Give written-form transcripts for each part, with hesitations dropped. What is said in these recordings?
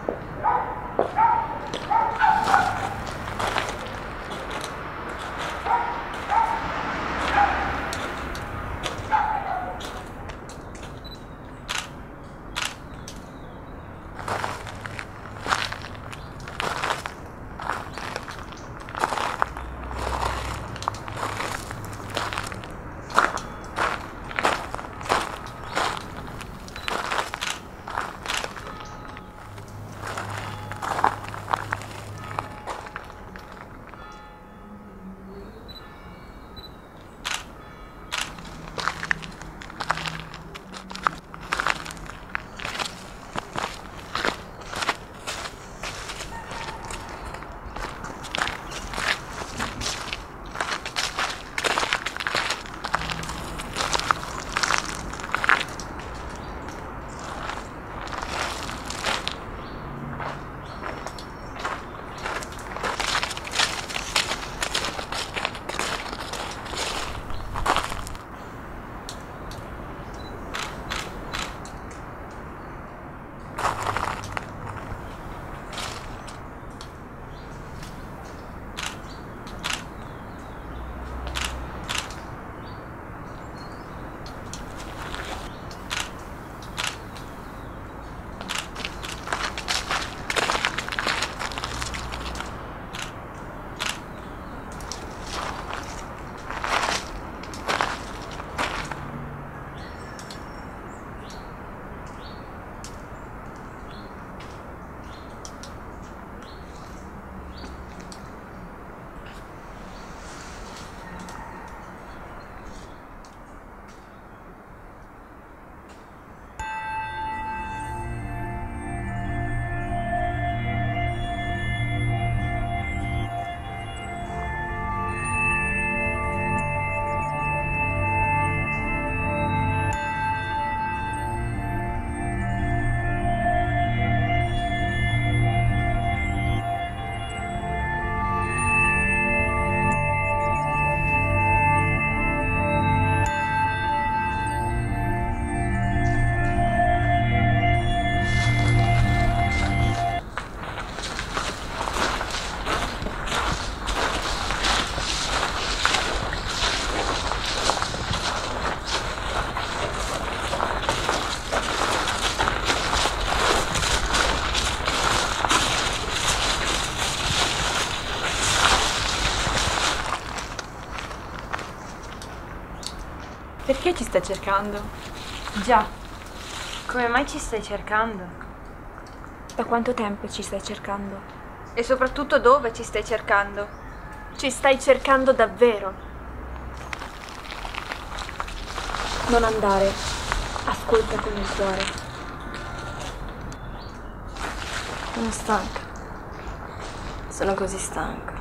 Perché ci stai cercando? Già, come mai ci stai cercando? Da quanto tempo ci stai cercando? E soprattutto dove ci stai cercando? Ci stai cercando davvero? Non andare, ascolta con il cuore. Sono stanca. Sono così stanca.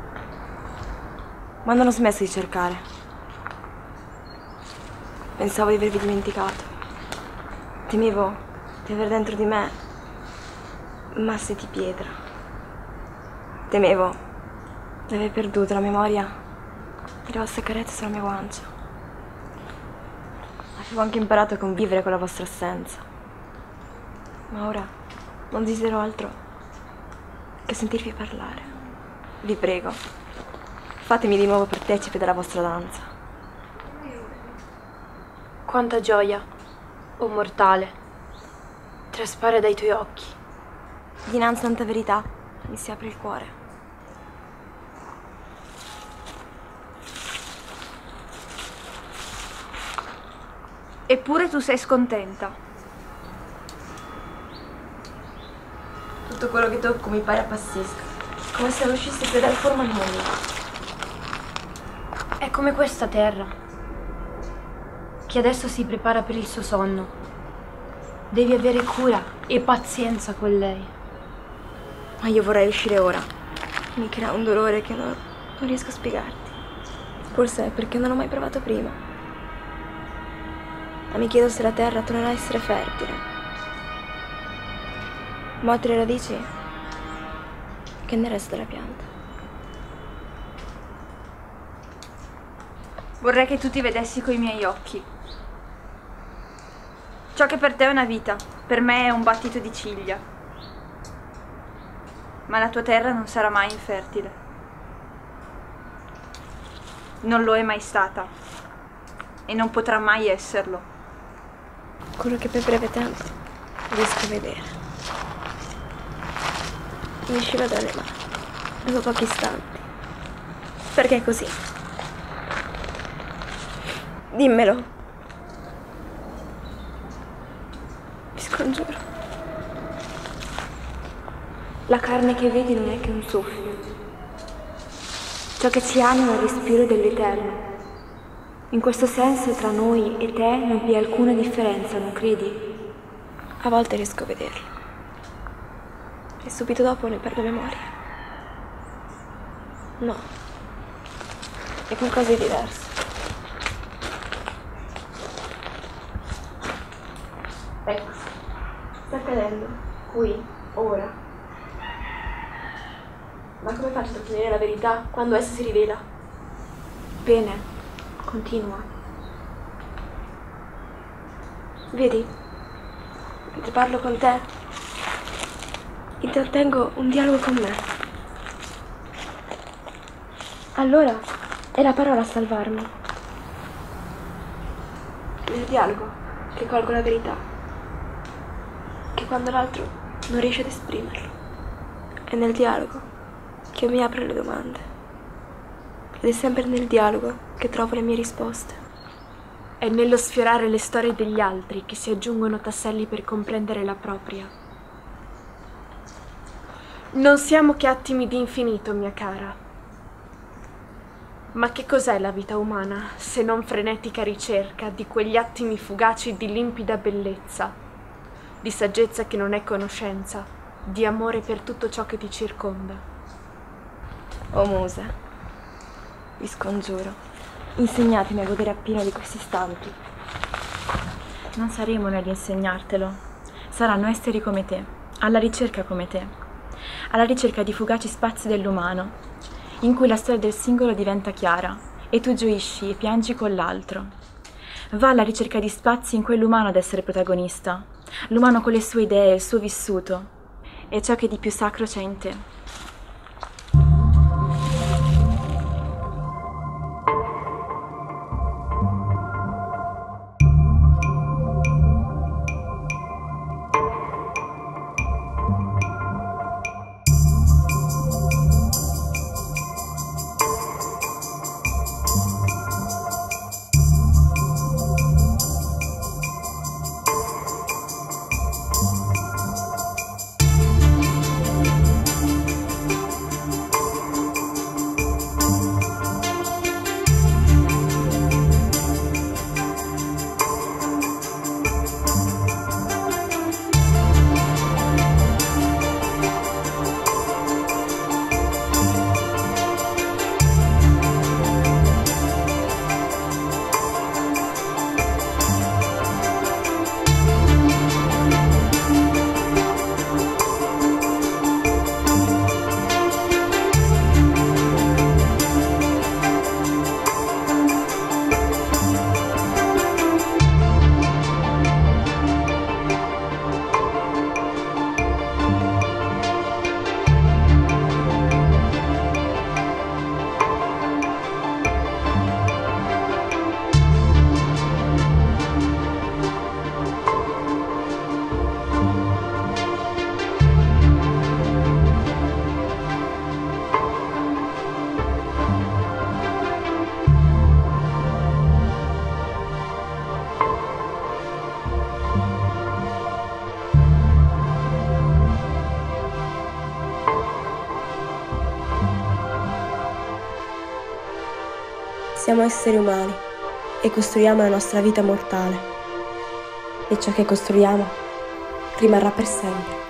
Ma non ho smesso di cercare. Pensavo di avervi dimenticato. Temevo di aver dentro di me masse di pietra. Temevo di aver perduto la memoria delle vostre carezze sulla mia guancia. Avevo anche imparato a convivere con la vostra assenza. Ma ora non desidero altro che sentirvi parlare. Vi prego, fatemi di nuovo partecipe della vostra danza. Quanta gioia, o mortale, traspare dai tuoi occhi. Dinanzi a tanta verità mi si apre il cuore. Eppure tu sei scontenta. Tutto quello che tocco mi pare appassisca, come se non riuscissi più a dare forma al mondo. È come questa terra, che adesso si prepara per il suo sonno. Devi avere cura e pazienza con lei. Ma io vorrei uscire ora. Mi crea un dolore che non riesco a spiegarti. Forse è perché non l'ho mai provato prima. Ma mi chiedo se la terra tornerà a essere fertile. Molte le radici che nel resto della pianta. Vorrei che tu ti vedessi coi miei occhi. Ciò che per te è una vita, per me è un battito di ciglia. ma la tua terra non sarà mai infertile. Non lo è mai stata e non potrà mai esserlo. Quello che per breve tempo riesco a vedere mi usciva dalle mani dopo pochi istanti. Perché è così? Dimmelo. Vi scongiuro. La carne che vedi non è che un soffio. Ciò che ci anima è il respiro dell'Eterno. In questo senso tra noi e te non vi è alcuna differenza, non credi? A volte riesco a vederlo. E subito dopo ne perdo memoria. No. È qualcosa di diverso. Ecco, sta accadendo, qui, ora. Ma come faccio a ottenere la verità quando essa si rivela? Bene, continua. Vedi, mentre parlo con te, intrattengo un dialogo con me. Allora è la parola a salvarmi. Nel dialogo che colgo la verità. Che quando l'altro non riesce ad esprimerlo. È nel dialogo che mi apre le domande. Ed è sempre nel dialogo che trovo le mie risposte. È nello sfiorare le storie degli altri che si aggiungono tasselli per comprendere la propria. Non siamo che attimi di infinito, mia cara. Ma che cos'è la vita umana se non frenetica ricerca di quegli attimi fugaci di limpida bellezza, di saggezza che non è conoscenza, di amore per tutto ciò che ti circonda? Oh musa, vi scongiuro, insegnatemi a godere appieno di questi istanti. Non saremo noi ad insegnartelo. Saranno esseri come te, alla ricerca come te, alla ricerca di fugaci spazi dell'umano, in cui la storia del singolo diventa chiara e tu gioisci e piangi con l'altro. Va alla ricerca di spazi in quell'umano ad essere protagonista, l'umano con le sue idee, il suo vissuto e ciò che di più sacro c'è in te. Siamo esseri umani e costruiamo la nostra vita mortale. E ciò che costruiamo rimarrà per sempre.